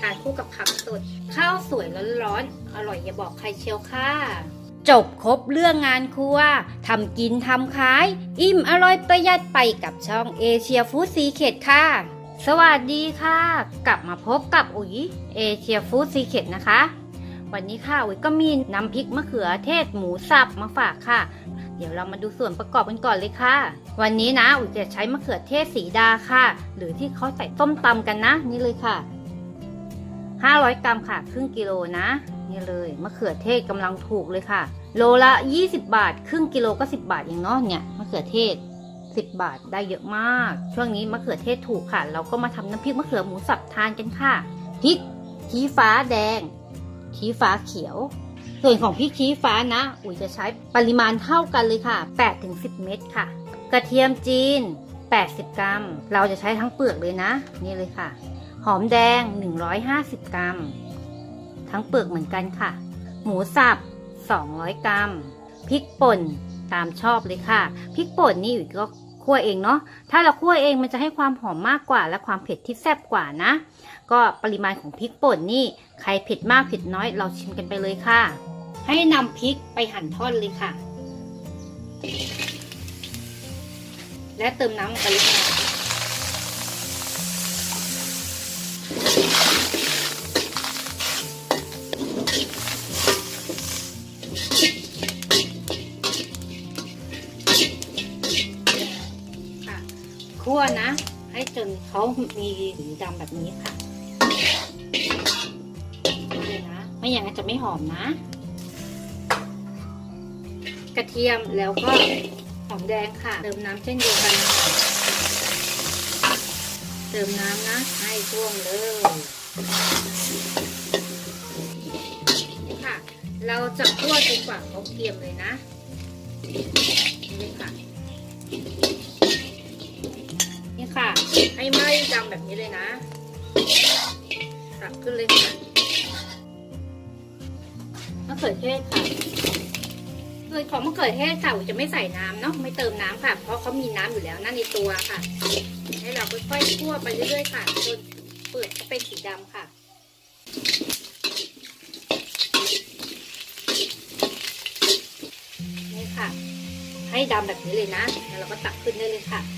ทานคู่กับผักสดข้าวสวยร้อนๆอร่อยอย่าบอกใครเชียวค่ะจบครบเรื่องงานครัวทำกินทำขายอิ่มอร่อยประหยัดไปกับช่องเอเชียฟู้ดซีเคร็ตค่ะสวัสดีค่ะกลับมาพบกับอุ๋ยเอเชียฟู้ดซีเคร็ตนะคะวันนี้ค่ะอุ๋ยก็มีน้ำพริกมะเขือเทศหมูสับมาฝากค่ะเดี๋ยวเรามาดูส่วนประกอบกันก่อนเลยค่ะวันนี้นะอุ๋ยจะใช้มะเขือเทศสีดาค่ะหรือที่เขาใส่ต้มตำกันนะนี่เลยค่ะ500 กรัมค่ะครึ่งกิโลนะนี่เลยมะเขือเทศกำลังถูกเลยค่ะโลละ20 บาทครึ่งกิโลก็10 บาทเองเนาะเนี่ยมะเขือเทศ10 บาทได้เยอะมากช่วงนี้มะเขือเทศถูกค่ะเราก็มาทำน้ำพริกมะเขือหมูสับทานกันค่ะพริกชี้ฟ้าแดงชี้ฟ้าเขียวส่วนของพริกชี้ฟ้านะอุ๋ยจะใช้ปริมาณเท่ากันเลยค่ะ 8-10 เม็ดค่ะกระเทียมจีน80 กรัมเราจะใช้ทั้งเปลือกเลยนะนี่เลยค่ะหอมแดง150 กรัมทั้งเปลือกเหมือนกันค่ะหมูสับ200 กรัมพริกป่นตามชอบเลยค่ะพริกป่นนี่อุ๋ยก็คั่วเองเนาะถ้าเราคั่วเองมันจะให้ความหอมมากกว่าและความเผ็ดที่แซ่บกว่านะก็ปริมาณของพริกป่นนี่ใครเผ็ดมากเผ็ดน้อยเราชิมกันไปเลยค่ะให้นำพริกไปหั่นท่อนเลยค่ะและเติมน้ำไปเลยค่ะคั่วนะให้จนเขามีสีดำแบบนี้ค่ะเลยนะไม่อย่างนั้นจะไม่หอมนะกระเทียมแล้วก็หอมแดงค่ะเติมน้ำเช่นเดียวกันเติมน้ำนะให้ท่วมเลยนี่ค่ะเราจะคั่วจนกว่าเขาเกรียมเลยนะนี่ค่ะนี่ค่ะให้ไหม้ดำแบบนี้เลยนะตักขึ้นเลยค่ะมะเขือเทศค่ะส่วนของมะเขือเทศค่ะจะไม่ใส่น้ำเนาะไม่เติมน้ำค่ะเพราะเขามีน้ำอยู่แล้วนั่นในตัวค่ะให้เราค่อยๆคั่วไปเรื่อยๆค่ะจนเปลือกจะเป็นสีดำค่ะนี่ค่ะให้ดำแบบนี้เลยนะแล้วเราก็ตักขึ้นได้เลยค่ะ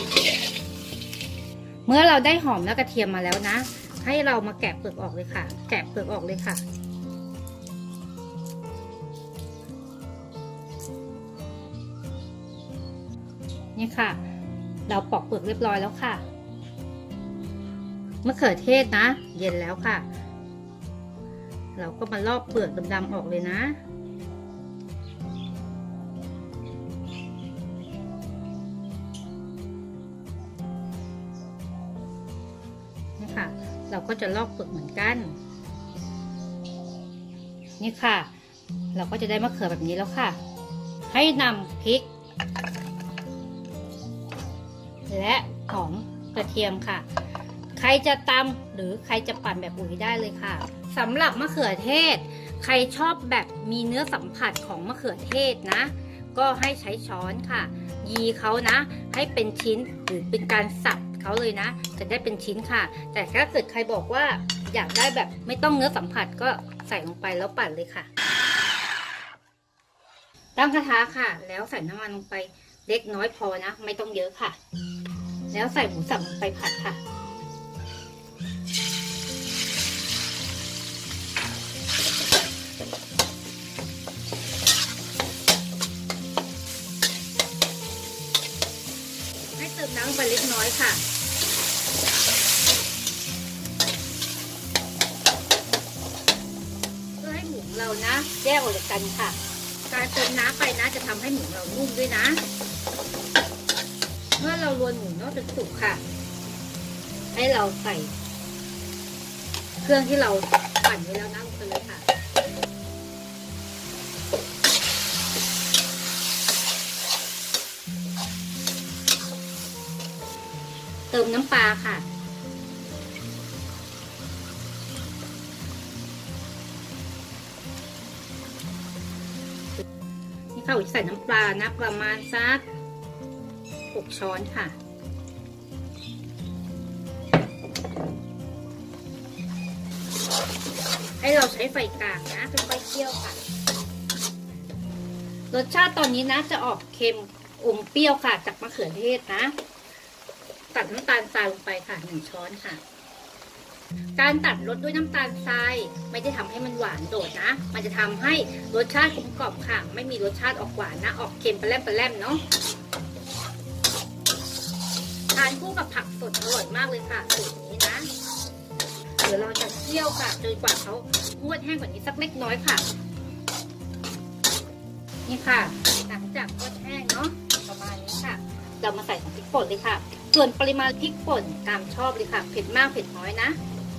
เมื่อเราได้หอมและกระเทียมมาแล้วนะให้เรามาแกะเปลือกออกเลยค่ะแกะเปลือกออกเลยค่ะนี่ค่ะเราปอกเปลือกเรียบร้อยแล้วค่ะมะเขือเทศนะเย็นแล้วค่ะเราก็มาลอกเปลือกดำๆออกเลยนะนี่ค่ะเราก็จะลอกเปลือกเหมือนกันนี่ค่ะเราก็จะได้มะเขือแบบนี้แล้วค่ะให้นำพริกและหอมกระเทียมค่ะใครจะตำหรือใครจะปั่นแบบอุ๋ยได้เลยค่ะสำหรับมะเขือเทศใครชอบแบบมีเนื้อสัมผัสของมะเขือเทศนะก็ให้ใช้ช้อนค่ะยีเขานะให้เป็นชิ้นหรือเป็นการสับเขาเลยนะจะได้เป็นชิ้นค่ะแต่ถ้าเกิดใครบอกว่าอยากได้แบบไม่ต้องเนื้อสัมผัสก็ใส่ลงไปแล้วปั่นเลยค่ะตั้งกระทะค่ะแล้วใส่น้ำมันลงไปเล็กน้อยพอนะไม่ต้องเยอะค่ะแล้วใส่หมูสับลงไปผัดค่ะให้เติมน้ำลงไปเล็กน้อยค่ะเพื่อให้หมูเรานะแยกออกจากกันค่ะการเติมน้ำไปนะจะทำให้หมูเรานุ่มด้วยนะเมื่อเรารวนหมูนอกจนสุกค่ะให้เราใส่เครื่องที่เราปั่นไว้แล้วนะลงไปเลยค่ะเติมน้ำปลาค่ะนี่ค่ะอุ๋ยใส่น้ำปลานะประมาณสัก6 ช้อนค่ะ นให้เราใช้ไฟกลางนะค่อยๆเคี่ยวค่ะรสชาติตอนนี้นะจะออกเค็มอมเปรี้ยวค่ะจากมะเขือเทศนะตัดน้ำตาลทรายลงไปค่ะ1 ช้อนค่ะการตัดรสด้วยน้ำตาลทรายไม่ได้ทำให้มันหวานโดดนะมันจะทำให้รสชาติกลมกล่อมค่ะไม่มีรสชาติออกหวานนะออกเค็มปลาแรมเนาะทานคู่กับผักสดอร่อยมากเลยค่ะสูตรนี้นะเดี๋ยวเราจะเคี่ยวค่ะจนกว่าเขางวดแห้งกว่านี้สักเล็กน้อยค่ะนี่ค่ะหลังจากงวดแห้งเนาะประมาณนี้ค่ะเรามาใส่ของพริกป่นเลยค่ะส่วนปริมาณพริกป่นตามชอบเลยค่ะเผ็ดมากเผ็ดน้อยนะ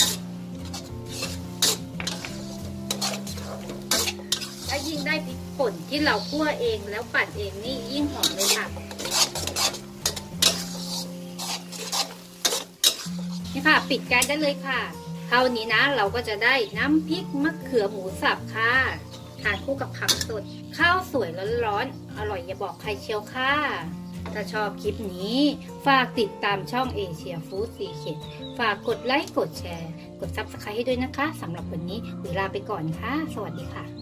ถ้ายิ่งได้พริกป่นที่เราคั่วเองแล้วปั่นเองนี่ยิ่งหอมเลยค่ะนี่ค่ะปิดแก๊สได้เลยค่ะเท่านี้นะเราก็จะได้น้ำพริกมะเขือหมูสับค่ะทานคู่กับผักสดข้าวสวยร้อนๆอร่อยอย่าบอกใครเชียวค่ะถ้าชอบคลิปนี้ฝากติดตามช่องเอเชียฟู้ดซีเคทฝากกดไลค์กดแชร์กดซับสไครต์ให้ด้วยนะคะสำหรับวันนี้เวลาไปก่อนค่ะสวัสดีค่ะ